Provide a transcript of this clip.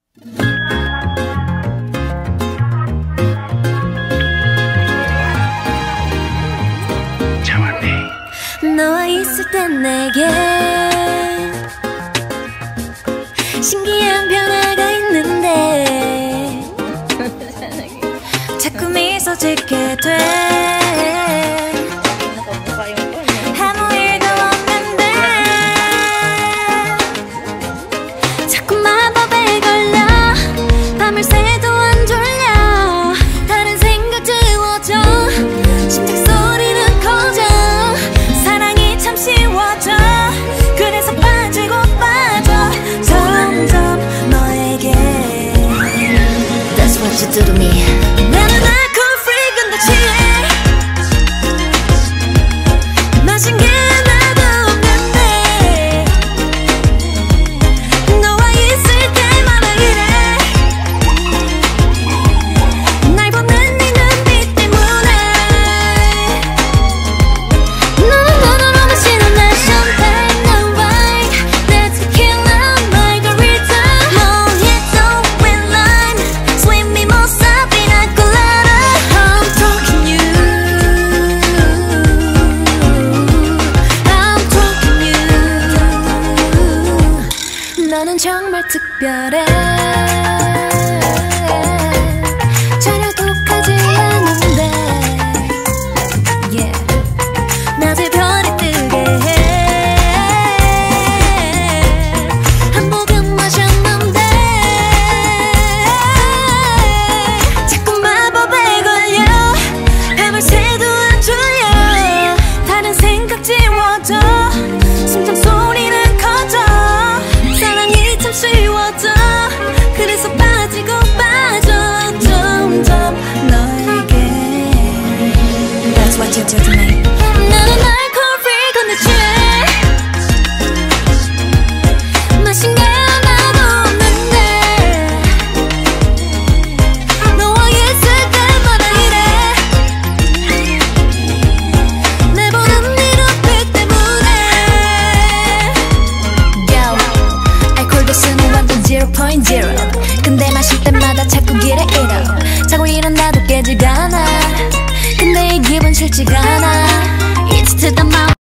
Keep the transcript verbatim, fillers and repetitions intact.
너와 있을 땐 내게 신기한 변화가 있는데 자꾸 미소 짓게 돼. 아무 일도 없는데 자꾸 마법에 걸려 밤을 새도 안 졸려. 다른 생각 지워져 심장 소리는 커져. 사랑이 참 쉬워져. 그래서 빠지고 빠져 점점 너에게. That's what you do to me. 나는 alcohol free 근데 취해. 마신 게 하나도 없는데 너와 있을 때마다 이래. 날 보는 네 눈빛 때문에. 너는 너는 마시는 내 champagne 내 wine 내 tequila margarita mojito with lime sweet mimosa pina colada. I'm talking you. I'm talking you. 너는 정말 특별해. 전혀 독하지 않은데 yeah. 낮에 별이 뜨게 해. 한 모금 마셨는데 자꾸 마법에 걸려. 밤을 새도 안 졸려. 다른 생각 지워져. 심장 소리는 커져. 사랑이 참 쉬워져. 그래서 빠지고 빠져 점점 너에게. That's what you do to me. 나는 alcohol free 근데 취해. 마신 게 하나도 없는데 너와 있을 때마다 이래. 내보는 네 눈빛 때문에. Yo, 알코올 도수는 완전 zero point zero.